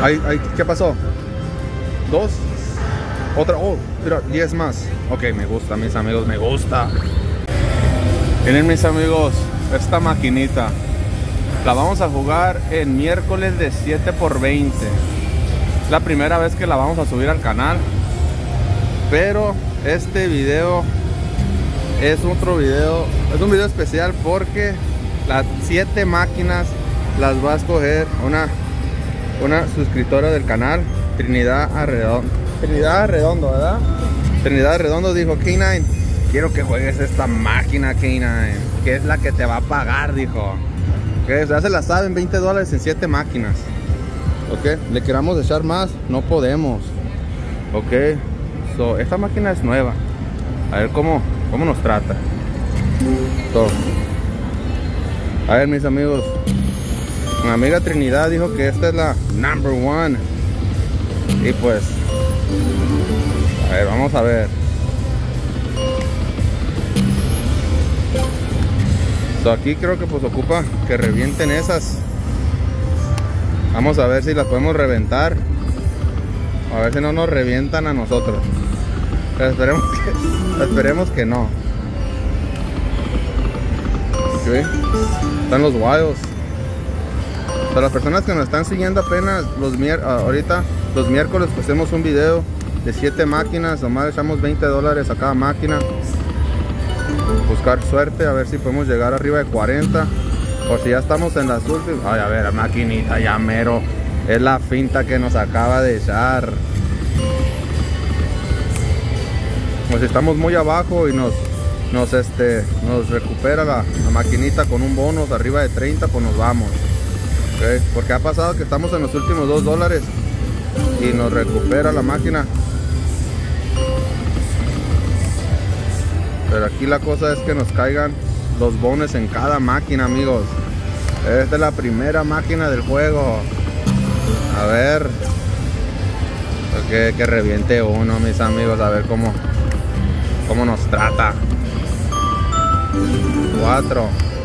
¿Qué pasó? ¿Dos? Otra, oh, mira, 10 más. Ok, me gusta, mis amigos, me gusta. Miren, mis amigos, esta maquinita la vamos a jugar en miércoles de 7x20. Es la primera vez que la vamos a subir al canal, pero este video es otro video, es un video especial porque las 7 máquinas las va a escoger una suscriptora del canal, Trinidad Arredondo, ¿verdad? Trinidad Arredondo dijo: K9, quiero que juegues esta máquina, K9, que es la que te va a pagar, dijo. Okay, ya se la saben, $20 en 7 máquinas. Ok, le queramos echar más, no podemos. Ok, so, esta máquina es nueva. A ver cómo nos trata. So, a ver, mis amigos, mi amiga Trinidad dijo que esta es la number 1. Y pues, a ver, vamos a ver. So, aquí creo que pues ocupa que revienten esas. Vamos a ver si las podemos reventar. A ver si no nos revientan a nosotros. Pero esperemos que no. Okay. Están los guayos. Para las personas que nos están siguiendo apenas ahorita los miércoles pues hacemos un video de 7 máquinas. Nomás echamos $20 a cada máquina. Buscar suerte, a ver si podemos llegar arriba de 40. Por si ya estamos en las últimas. Ay, a ver, la maquinita ya mero. Es la finta que nos acaba de echar. Pues si estamos muy abajo y nos recupera la maquinita con un bonus arriba de 30, pues nos vamos. Okay. Porque ha pasado que estamos en los últimos $2 y nos recupera la máquina. Pero aquí la cosa es que nos caigan los bonos en cada máquina, amigos. Esta es la primera máquina del juego. A ver. Que reviente uno, mis amigos. A ver cómo nos trata. 4.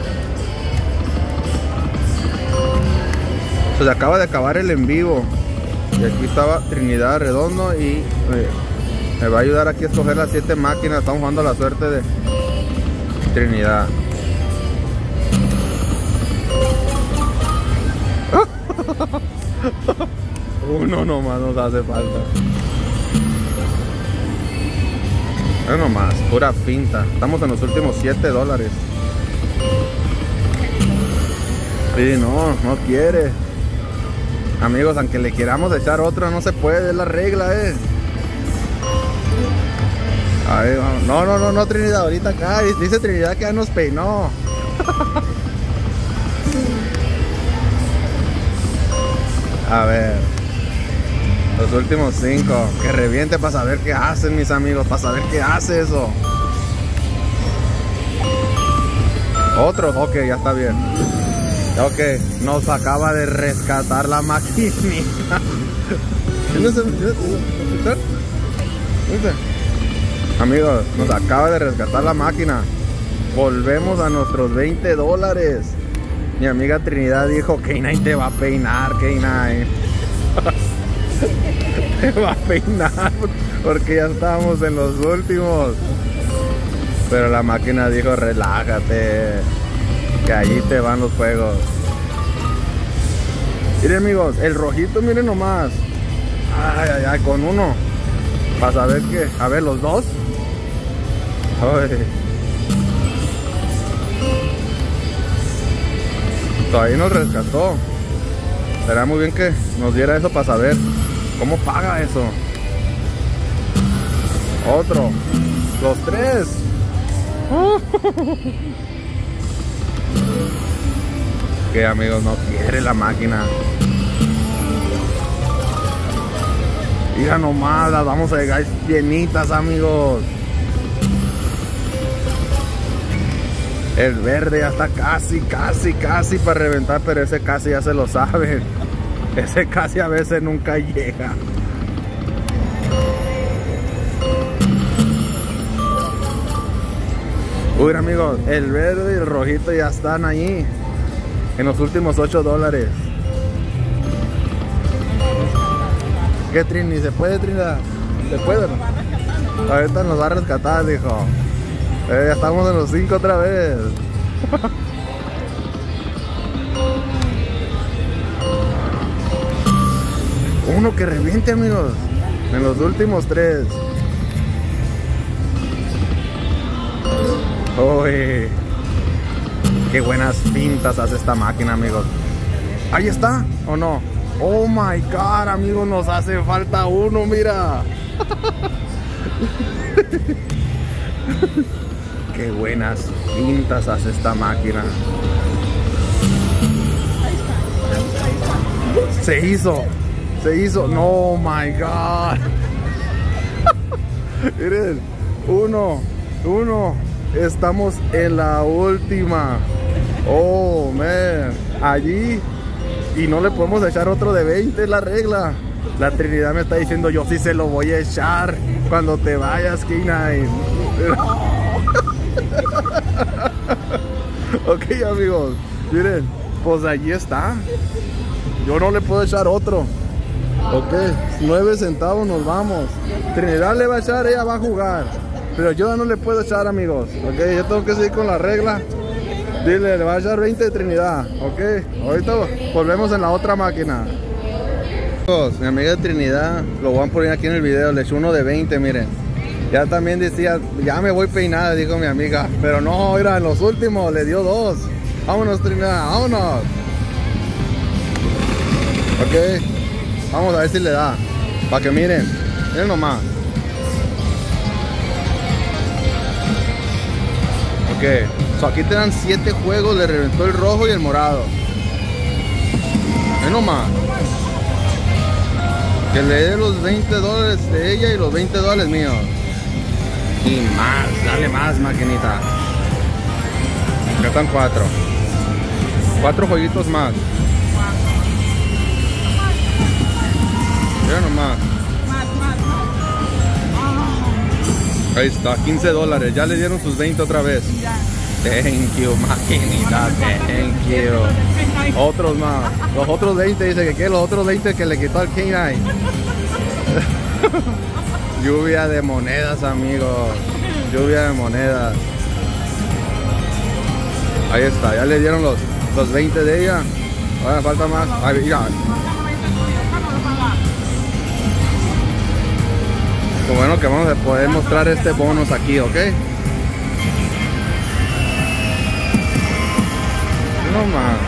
Se acaba de acabar el en vivo. Y aquí estaba Trinidad Redondo y me va a ayudar aquí a escoger las 7 máquinas. Estamos jugando la suerte de Trinidad. Uno nomás nos hace falta. Uno nomás, pura finta. Estamos en los últimos $7. Sí, no quiere. Amigos, aunque le queramos echar otra, no se puede, es la regla, Ahí vamos. No, Trinidad, ahorita acá. Dice Trinidad que ya nos peinó. A ver. Los últimos 5. Que reviente para saber qué hacen, mis amigos. Para saber qué hace eso. Otro. Ok, ya está bien. Ok, nos acaba de rescatar la maquinita. Amigos, nos acaba de rescatar la máquina. Volvemos a nuestros $20. Mi amiga Trinidad dijo: K9 te va a peinar, K9. Te va a peinar porque ya estamos en los últimos. Pero la máquina dijo: relájate, que allí te van los juegos. Miren, amigos, el rojito, miren nomás. Ay, con uno. Para saber que, a ver, los dos. Ay. Todavía nos rescató. Será muy bien que nos diera eso para saber cómo paga eso. Otro. Los 3. Que, amigos, no quiere la máquina. Mira nomás, las vamos a llegar llenitas, amigos. El verde ya está casi para reventar, pero ese casi ya se lo saben. Ese casi a veces nunca llega. Uy, amigos, el verde y el rojito ya están ahí en los últimos $8. ¿Qué, Trini? ¿Se puede, Trinidad? ¿Se puede? Ahorita nos va a rescatar, dijo. Ya estamos en los 5 otra vez. Uno que reviente, amigos. En los últimos 3. Uy, qué buenas pintas hace esta máquina, amigos. Ahí está, ¿o no? Oh my god, amigos, nos hace falta uno, mira. Qué buenas pintas hace esta máquina. Se hizo. No, my god. Miren, uno. Estamos en la última. Oh, man. Allí. Y no le podemos echar otro de 20, es la regla. La Trinidad me está diciendo, yo sí se lo voy a echar cuando te vayas, K9. Ok, amigos. Miren, pues allí está. Yo no le puedo echar otro. Ok, 9 centavos, nos vamos. Trinidad le va a echar, ella va a jugar. Pero yo no le puedo echar, amigos. Ok, yo tengo que seguir con la regla. Dile, le va a echar 20 de Trinidad. Ok, ahorita volvemos en la otra máquina. Amigos, mi amiga de Trinidad, lo voy a poner aquí en el video. Le echó uno de 20, miren. Ya también decía, ya me voy peinada, dijo mi amiga. Pero no, mira, en los últimos le dio 2. Vámonos, Trinidad, vámonos. Ok, vamos a ver si le da. Para que miren, miren nomás. Ok, so aquí te dan 7 juegos, le reventó el rojo y el morado. Miren nomás. Que le dé los $20 de ella y los $20 míos. Y más, dale más, maquinita. Ya están 4. 4 jueguitos más. Mira nomás. Ahí está, $15. Ya le dieron sus 20 otra vez. Thank you, maquinita. Thank you. Otros más. Los otros 20, dice que los otros 20 que le quitó al K9. Lluvia de monedas, amigos. Lluvia de monedas. Ahí está, ya le dieron los 20 de ella. Ahora falta más. Ahí, mira. Pues bueno, que vamos a poder mostrar este bonus aquí, ¿ok? No más.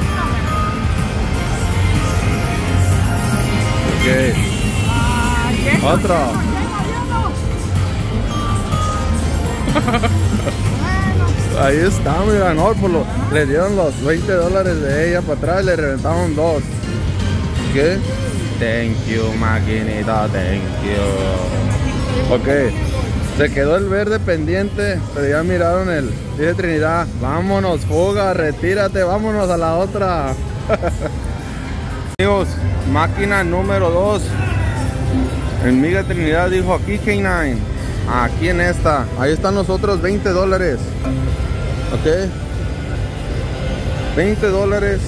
Ok. Otro. Ahí está, mira, no, le dieron los $20 de ella para atrás y le reventaron 2. ¿Qué? Thank you, maquinita, thank you. Ok, se quedó el verde pendiente, pero ya miraron dice Trinidad, vámonos, fuga, retírate, vámonos a la otra. Amigos, máquina número 2. Mi amiga Trinidad dijo, aquí K9. Aquí en esta, ahí están los otros $20. Ok, $20.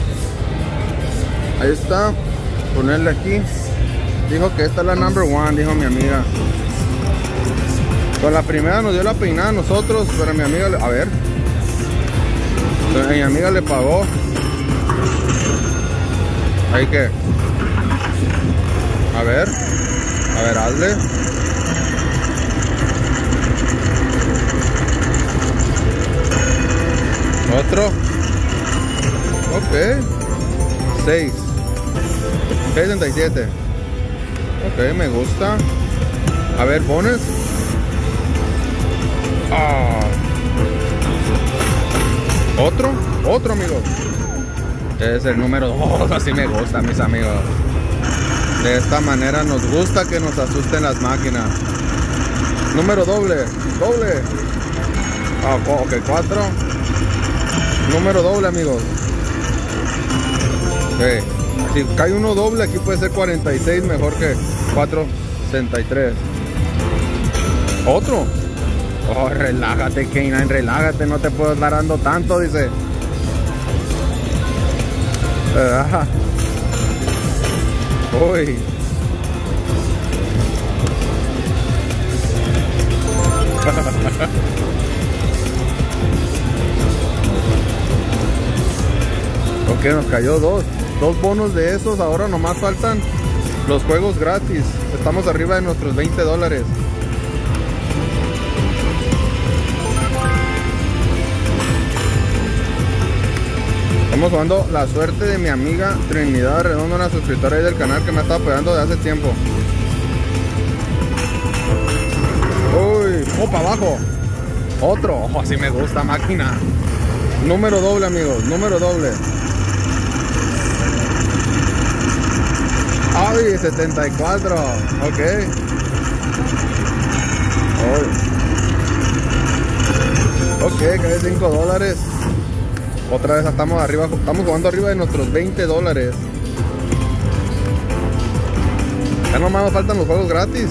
Ahí está, ponerle aquí. Dijo que esta es la number 1, dijo mi amiga. Con la primera nos dio la peinada a nosotros, pero mi amiga, a ver, mi amiga le pagó. Ahí que, a ver, hazle. Otro. Ok. 6.67. Ok, me gusta. A ver, pones. Otro, amigos. Es el número 2. Así me gusta, mis amigos. De esta manera nos gusta que nos asusten las máquinas. Número doble. Ok, 4. Número doble, amigos. Okay. Si cae uno doble, aquí puede ser 46, mejor que 4.63. Otro. Oh, relájate, K9, relájate, no te puedo estar dando tanto, dice. Uy. Ok, nos cayó dos bonos de esos. Ahora nomás faltan los juegos gratis. Estamos arriba de nuestros $20. Estamos jugando la suerte de mi amiga Trinidad Redondo, una suscriptora ahí del canal que me ha estado apoyando desde hace tiempo. Uy, para abajo. Otro, así me gusta, máquina. Número doble, amigos, número doble. Ay, 74, ok. Ok, cae $5. Otra vez estamos arriba, estamos jugando arriba de nuestros $20. Ya nomás nos faltan los juegos gratis.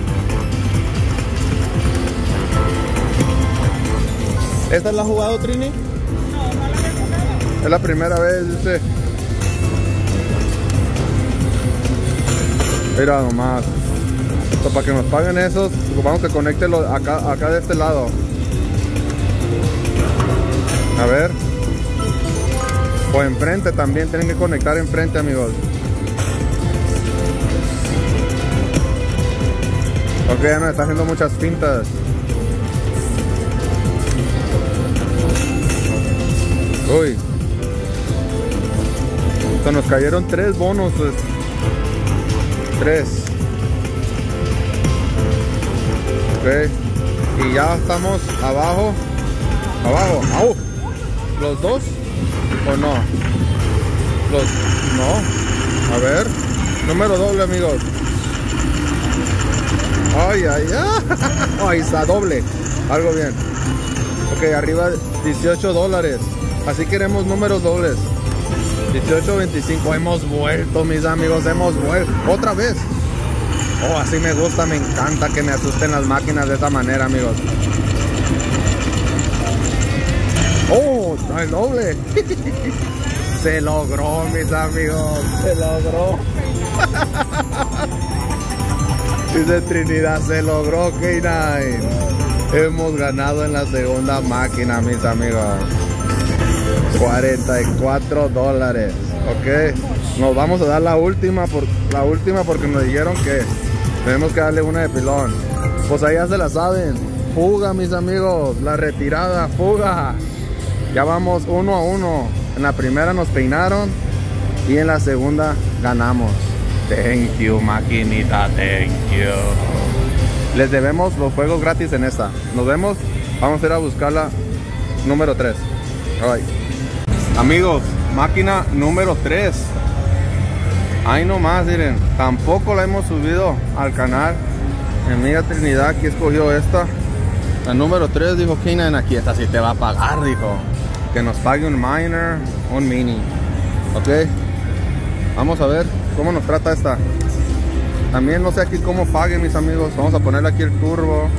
¿Esta la has jugado, Trini? No, no la he jugado. Es la primera vez, dice. Mira nomás. Esto, para que nos paguen esos, vamos a conectarlo acá de este lado. A ver. O enfrente también, tienen que conectar enfrente, amigos. Ok, ya nos está haciendo muchas fintas. Uy. Entonces nos cayeron 3 bonos, pues. 3. Ok. Y ya estamos abajo. Abajo. ¡Au! ¿Los dos? ¿O no? No. A ver. Número doble, amigos. Ay, ay, ay. Ahí está, doble. Algo bien. Ok, arriba $18. Así queremos números dobles. 18.25. Hemos vuelto, mis amigos. Hemos vuelto. Otra vez. Oh, así me gusta. Me encanta que me asusten las máquinas de esta manera, amigos. Oh, el doble. Se logró, mis amigos. Se logró. Dice Trinidad, se logró, K9. Hemos ganado en la segunda máquina, mis amigos. $44. Ok. Nos vamos a dar la última porque nos dijeron que tenemos que darle una de pilón. Pues ahí ya se la saben. Fuga, mis amigos. La retirada, fuga. Ya vamos 1-1. En la primera nos peinaron y en la segunda ganamos. Thank you, maquinita, thank you. Les debemos los juegos gratis en esta. Nos vemos. Vamos a ir a buscarla número 3. Alright. Amigos, máquina número 3. Ahí nomás, miren. Tampoco la hemos subido al canal. Mi amiga Trinidad aquí escogió esta. La número 3, dijo K9, aquí esta sí te va a pagar, dijo. Que nos pague un minor, un mini. Ok. Vamos a ver cómo nos trata esta. También no sé aquí cómo pague, mis amigos. Vamos a ponerle aquí el turbo.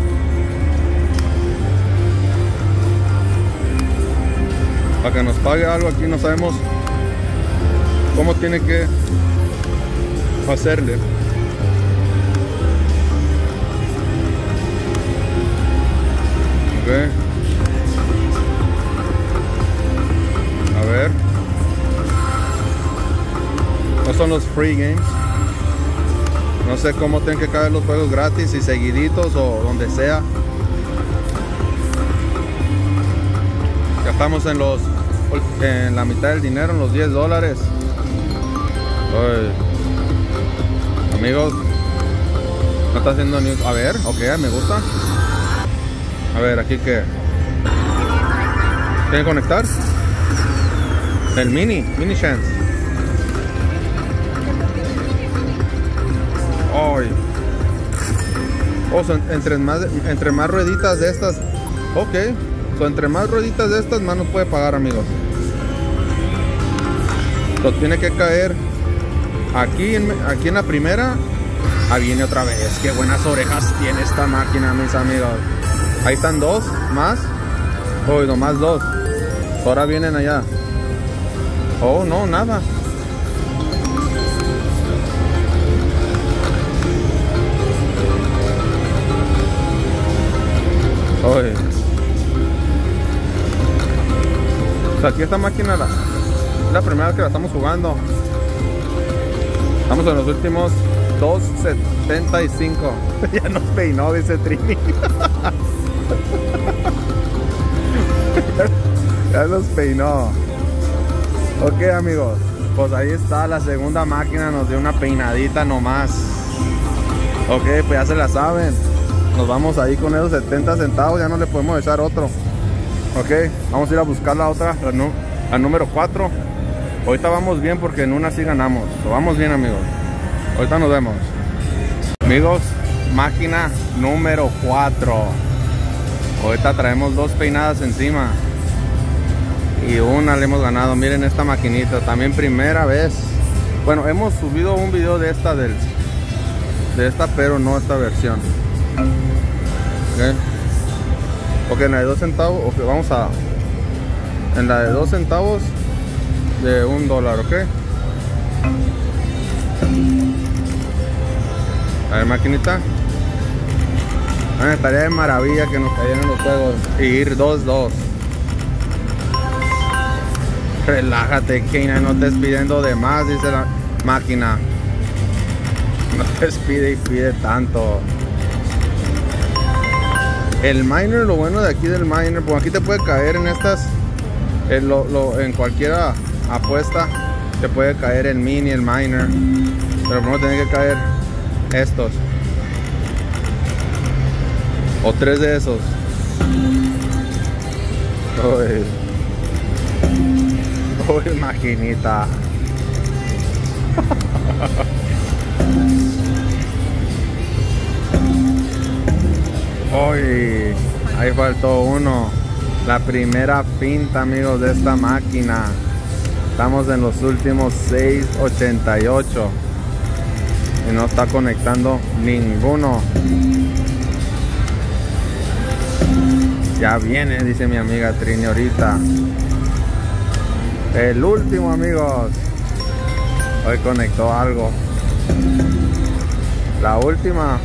Para que nos pague algo aquí, no sabemos cómo tiene que hacerle. Ok. A ver. No son los free games. No sé cómo tienen que caer los juegos gratis, si seguiditos o donde sea. Ya estamos en la mitad del dinero, en los $10. Ay. Amigos, no está haciendo ni... A ver, ok, me gusta. A ver, aquí que... ¿Tienen que conectar? El mini chance. Ay. Oh, entre más rueditas de estas. Ok. So, entre más rueditas de estas, más nos puede pagar, amigos. So, tiene que caer aquí en la primera. Ahí viene otra vez. Qué buenas orejas tiene esta máquina, mis amigos. Ahí están 2 más. Oh, nomás 2. Ahora vienen allá. Oh, no, nada. Oye. O sea, aquí esta máquina es la primera vez que la estamos jugando. Estamos en los últimos 2.75. Ya nos peinó, dice Trini. Ya nos peinó. Ok, amigos, pues ahí está la segunda máquina. Nos dio una peinadita nomás. Ok, pues ya se la saben. Nos vamos ahí con esos 70 centavos. Ya no le podemos echar otro. Ok, vamos a ir a buscar la otra, la número 4. Ahorita vamos bien porque en una sí ganamos. Vamos bien, amigos. Ahorita nos vemos. Amigos, máquina número 4. Ahorita traemos 2 peinadas encima. Y una le hemos ganado. Miren esta maquinita. También primera vez. Bueno, hemos subido un video de esta pero no esta versión. Ok, en la de 2 centavos. Ok, vamos a... En la de 2 centavos de $1, ok. A ver, maquinita. Estaría de maravilla que nos cayeran los juegos y ir 2-2. Relájate, Keina, no estés pidiendo de más, dice la máquina. No te pide y pide tanto. El miner, lo bueno de aquí del miner, pues aquí te puede caer en estas, en cualquier apuesta, te puede caer el mini, el miner, pero primero tiene que caer estos. O 3 de esos. Uy. Uy, maquinita. Uy, ahí faltó uno. La primera pinta, amigos, de esta máquina. Estamos en los últimos 6.88 y no está conectando ninguno. Ya viene, dice mi amiga Trini ahorita. El último, amigos. Hoy conectó algo. La última.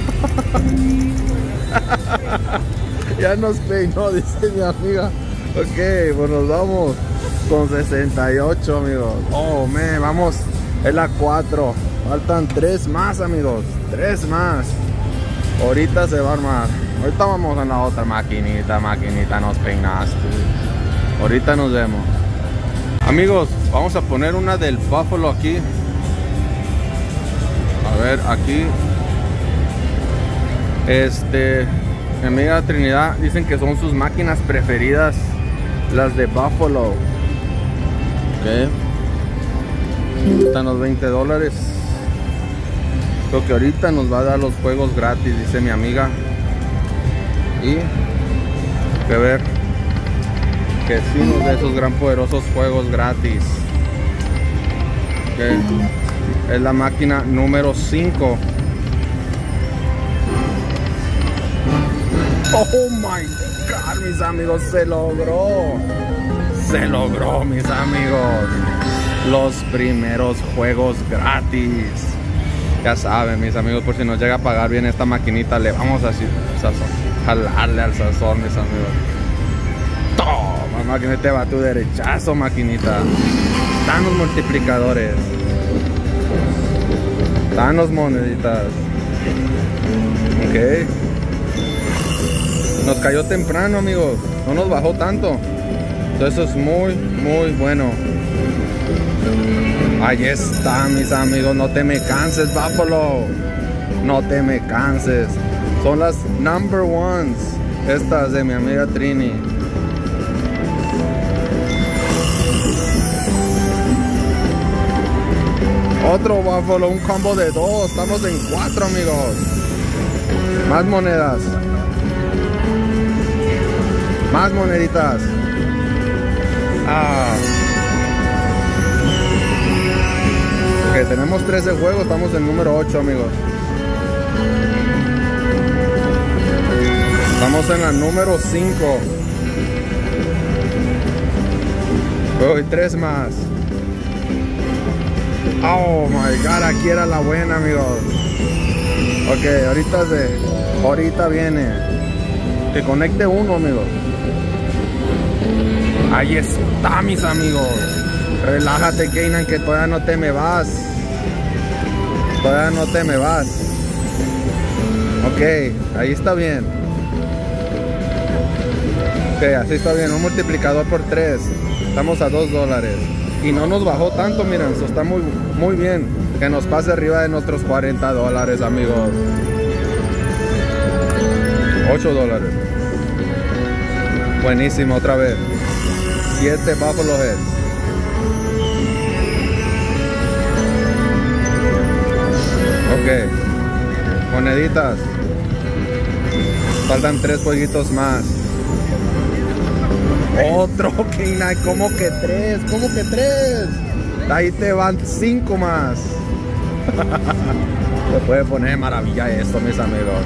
Ya nos peinó, dice mi amiga. Ok, pues nos vamos con 68, amigos. Oh, man, vamos. Es la 4. Faltan 3 más, amigos. 3 más. Ahorita se va a armar. Ahorita vamos a la otra maquinita. Maquinita, nos peinaste. Ahorita nos vemos. Amigos, vamos a poner una del Buffalo aquí. A ver, aquí. Mi amiga Trinidad dicen que son sus máquinas preferidas, las de Buffalo. Ok. Están los $20. Creo que ahorita nos va a dar los juegos gratis, dice mi amiga. Y que ver que sí nos dé esos gran poderosos juegos gratis. Okay. Es la máquina número 5. Oh my God, mis amigos, se logró. Se logró, mis amigos. Los primeros juegos gratis. Ya saben, mis amigos, por si nos llega a pagar bien esta maquinita, le vamos a jalarle al sazón, mis amigos. Toma, maquinita, va tu derechazo, maquinita. Están los multiplicadores. Están los moneditas. Ok. Nos cayó temprano, amigos. No nos bajó tanto. Entonces eso es muy, muy bueno. Ahí está, mis amigos. No te me canses, Buffalo. No te me canses. Son las number ones. Estas de mi amiga Trini. Otro Buffalo, un combo de 2. Estamos en 4, amigos. Más monedas. Más moneditas. Ok, tenemos 13 juegos. Estamos en número 8, amigos. Estamos en la número 5. Uy, 3 más. Oh my God, aquí era la buena, amigos. Ok, ahorita viene. Que conecte uno, amigos. Ahí está, mis amigos. Relájate, Keynan, que todavía no te me vas. Todavía no te me vas. Ok, ahí está bien. Ok, así está bien. Un multiplicador por 3. Estamos a $2. Y no nos bajó tanto, miren. Eso está muy bien. Que nos pase arriba de nuestros $40, amigos. $8. Buenísimo, otra vez. 7 Buffalo Heads. Ok. Moneditas. Faltan 3 jueguitos más. Otro, Keynan. ¿Cómo que 3? ¿Cómo que 3? Ahí te van 5 más. Se puede poner maravilla esto, mis amigos.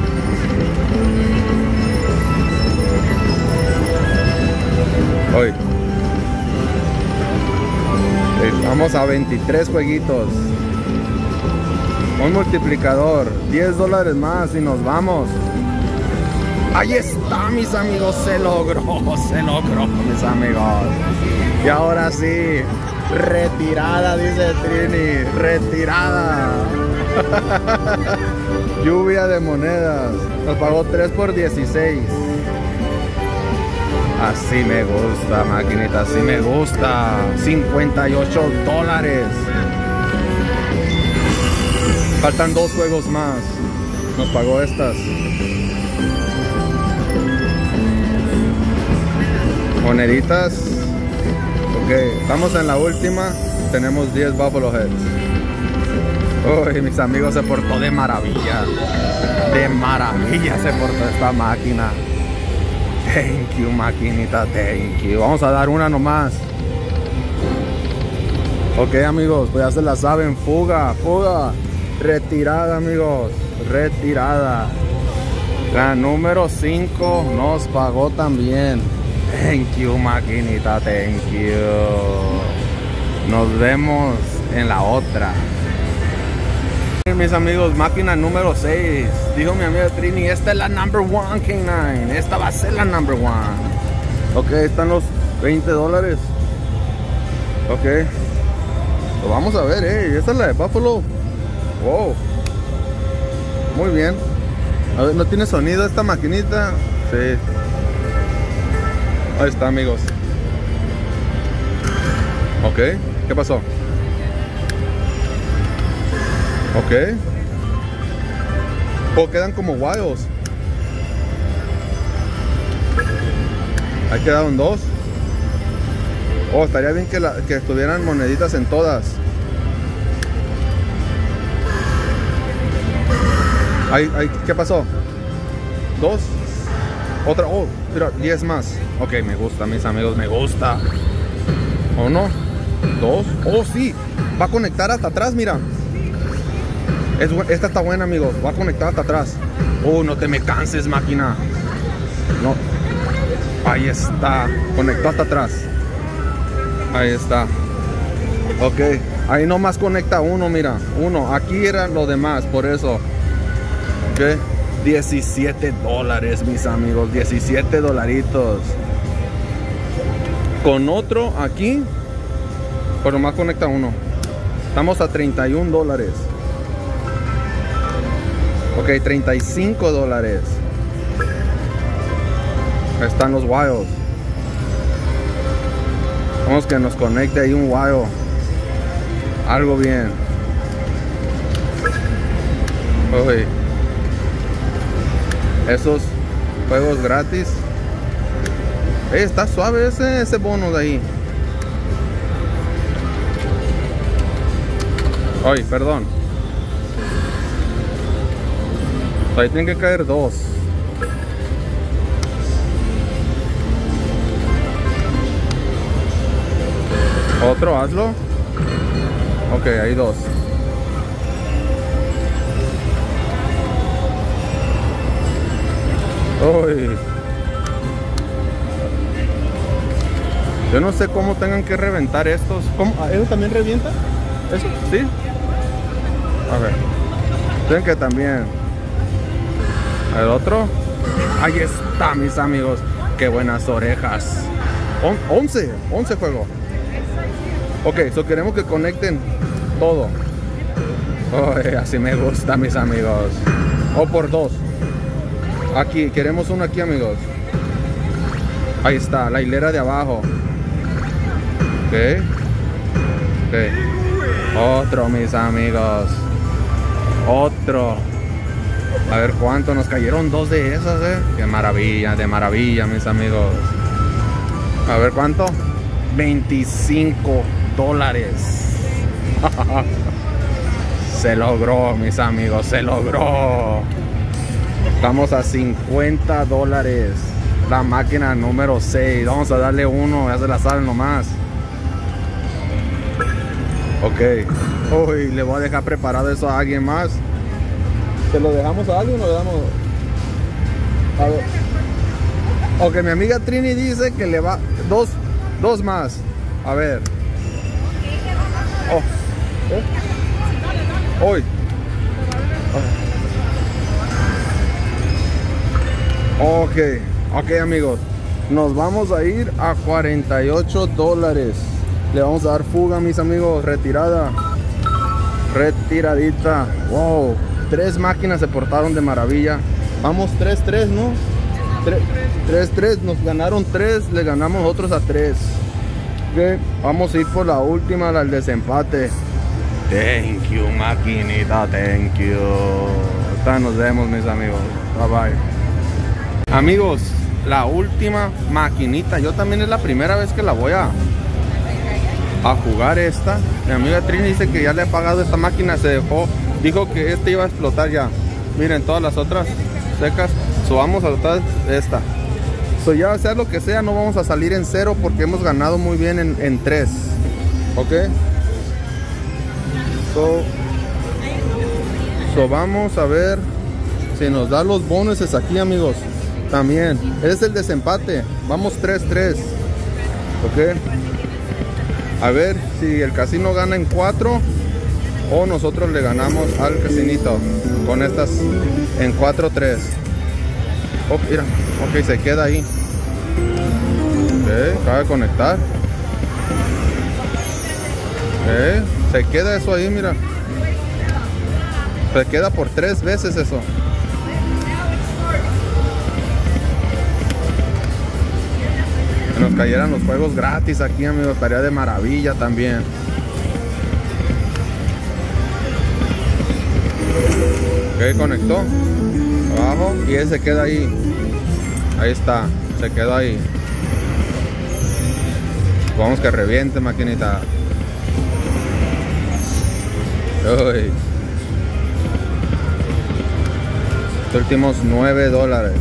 Hoy estamos a 23 jueguitos. Un multiplicador, $10 más y nos vamos. Ahí está, mis amigos. Se logró, mis amigos. Y ahora sí, retirada, dice Trini. Retirada. Lluvia de monedas. Nos pagó 3 por 16. Así me gusta, maquinita, así me gusta. $58. Faltan 2 juegos más. Nos pagó estas. Moneditas. Ok, estamos en la última. Tenemos 10 Buffalo Heads. Uy, mis amigos, se portó de maravilla. De maravilla se portó esta máquina. Thank you, maquinita, thank you. Vamos a dar una nomás. Ok, amigos, pues ya se la saben. Fuga. Retirada, amigos. Retirada. La número 5 nos pagó también. Thank you, maquinita, thank you. Nos vemos en la otra. Mis amigos, máquina número 6. Dijo mi amiga Trini, esta es la number 1, Keynan. Esta va a ser la number 1. Ok, están los $20. Ok. Lo vamos a ver, esta es la de Buffalo. Wow. Muy bien. A ver, ¿no tiene sonido esta maquinita? Sí. Ahí está, amigos. Ok. ¿Qué pasó? Ok. Oh, quedan como wilds. Ahí quedaron 2. Oh, estaría bien que estuvieran moneditas en todas. ¿Qué pasó? 2. Otra. Oh, mira, 10 más. Ok, me gusta, mis amigos, me gusta. 1, 2. Oh, sí. Va a conectar hasta atrás, mira. Esta está buena, amigos. Va a conectar hasta atrás. Oh, no te me canses, máquina. No. Ahí está. Conectó hasta atrás. Ahí está. Ok. Ahí nomás conecta uno, mira. Uno. Aquí eran los demás, por eso. Ok. $17, mis amigos. $17. Con otro aquí. Pero nomás conecta uno. Estamos a $31. Ok, $35. Están los wild. Vamos que nos conecte ahí un wild. Algo bien. Uy. Esos juegos gratis. Está suave ese bono de ahí. Ay, perdón. Ahí tienen que caer 2. Otro, hazlo. Ok, hay 2. Uy. Yo no sé cómo tengan que reventar estos. ¿Cómo? ¿Eso también revienta? ¿Eso? ¿Sí? A ver. Tienen que también. El otro. Ahí está, mis amigos. Qué buenas orejas. 11 juego. Ok, so queremos que conecten todo. Oh, así me gusta, mis amigos. O por 2. Aquí, queremos uno aquí, amigos. Ahí está, la hilera de abajo. Ok. Otro, mis amigos. Otro. A ver cuánto nos cayeron 2 de esas, Qué maravilla, de maravilla, mis amigos. A ver cuánto. $25. Se logró, mis amigos, se logró. Estamos a $50. La máquina número 6. Vamos a darle uno, ya se la saben nomás. Ok. Uy, le voy a dejar preparado eso a alguien más. ¿Se lo dejamos a alguien o le damos? A ver. Ok, mi amiga Trini dice que le va dos más. A ver. Hoy. Ok, amigos. Nos vamos a ir a $48. Le vamos a dar fuga, mis amigos. Retirada. Retiradita. Wow. 3 máquinas se portaron de maravilla. Vamos 3-3, ¿no? 3-3. Nos ganaron 3. Le ganamos otros a 3. Ok. Vamos a ir por la última, la del desempate. Thank you, maquinita. Thank you. Hasta nos vemos, mis amigos. Bye bye. Amigos, la última maquinita. Yo también es la primera vez que la voy a jugar esta. Mi amiga Trini dice que ya le ha pagado esta máquina. Se dejó. Dijo que este iba a explotar ya. Miren, todas las otras secas. So vamos a tratar esta. So ya sea lo que sea, no vamos a salir en 0 porque hemos ganado muy bien en 3. Ok. So vamos a ver si nos da los bonuses aquí, amigos. También. Es el desempate. Vamos 3-3. Ok. A ver si el casino gana en 4. O nosotros le ganamos al casinito con estas en 4-3. Oh, mira, ok, se queda ahí. Ok, acaba de conectar. Ok, se queda eso ahí, mira. Se queda por 3 veces eso. Que nos cayeran los juegos gratis aquí, amigos. Estaría de maravilla también. Ok, conectó abajo y él se queda ahí. Ahí está, se quedó ahí. Vamos que reviente, maquinita. Uy. Los últimos $9.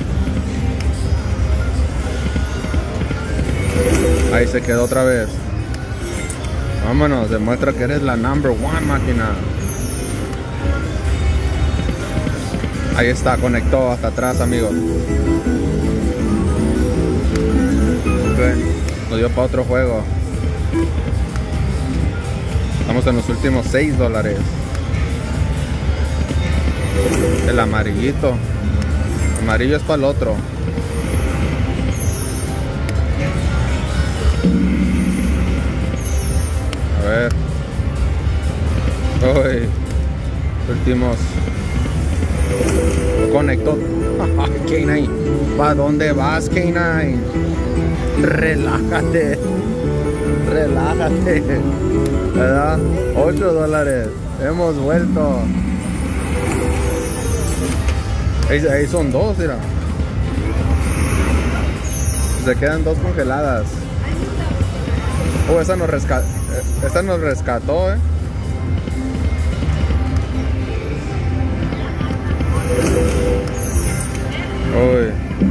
Ahí se quedó otra vez. Vámonos, demuestra que eres la number 1, máquina. Ahí está, conectó hasta atrás, amigos. Okay. Nos dio para otro juego. Estamos en los últimos $6. El amarillito. El amarillo es para el otro. A ver. Uy. Últimos. Conectó. K9. ¿Para dónde vas, K9? Relájate. Relájate. ¿Verdad? $8. Hemos vuelto. Ahí son 2, mira. Se quedan 2 congeladas. Oh, esa nos rescató, Uy.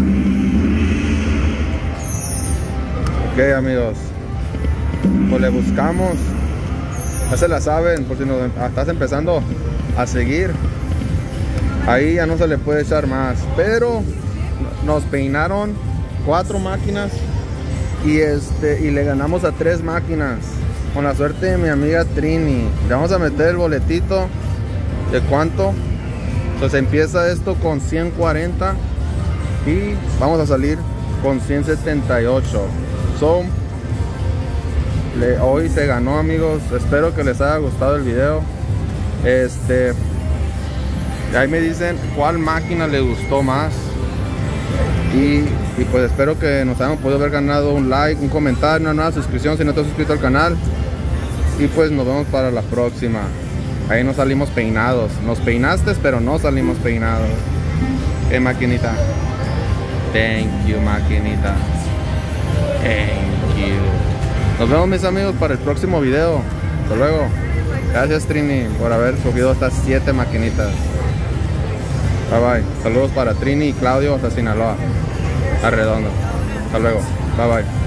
Ok, amigos. Pues le buscamos. Ya se la saben, por si nos estás empezando a seguir. Ahí ya no se le puede echar más. Pero nos peinaron 4 máquinas y le ganamos a 3 máquinas. Con la suerte de mi amiga Trini. Le vamos a meter el boletito de cuánto. Entonces empieza esto con 140. y vamos a salir con 178. Hoy se ganó, amigos. Espero que les haya gustado el video. Ahí me dicen cuál máquina les gustó más. Y pues espero que nos hayan podido haber ganado un like, un comentario, una nueva suscripción si no te has suscrito al canal. Y pues nos vemos para la próxima. Ahí nos salimos peinados. Nos peinaste, pero no salimos peinados. Maquinita. Thank you, maquinita. Thank you. Nos vemos, mis amigos, para el próximo video. Hasta luego. Gracias, Trini, por haber subido estas 7 maquinitas. Bye bye. Saludos para Trini y Claudio hasta Sinaloa. Arredondo. Hasta luego. Bye bye.